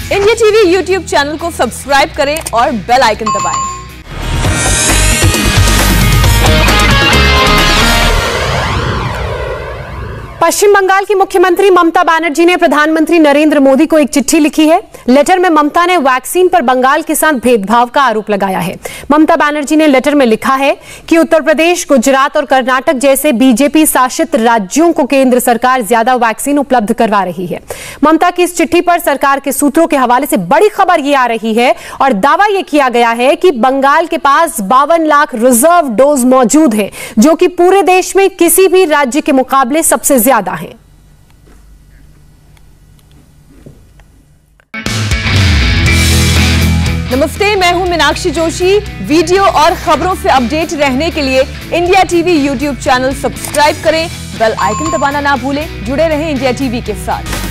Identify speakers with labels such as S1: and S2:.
S1: India TV YouTube channel को subscribe करें और बेल आइकन दबाएं।
S2: पश्चिम बंगाल की मुख्यमंत्री ममता बनर्जी ने प्रधानमंत्री नरेंद्र मोदी को एक चिट्ठी लिखी है। लेटर में ममता ने वैक्सीन पर बंगाल के साथ भेदभाव का आरोप लगाया है। ममता बनर्जी ने लेटर में लिखा है कि उत्तर प्रदेश, गुजरात और कर्नाटक जैसे बीजेपी शासित राज्यों को केंद्र सरकार ज्यादा वैक्सीन उपलब्ध करवा रही है। ममता की इस चिट्ठी पर सरकार के सूत्रों के हवाले से बड़ी खबर यह आ रही है और दावा यह किया गया है कि बंगाल के पास 52 लाख रिजर्व डोज मौजूद है, जो कि पूरे देश में किसी भी राज्य के मुकाबले सबसे ज्यादा है।
S1: नमस्ते, मैं हूं मीनाक्षी जोशी। वीडियो और खबरों से अपडेट रहने के लिए India TV YouTube channel subscribe करें, बेल आइकन दबाना ना भूलें। जुड़े रहें इंडिया टीवी के साथ।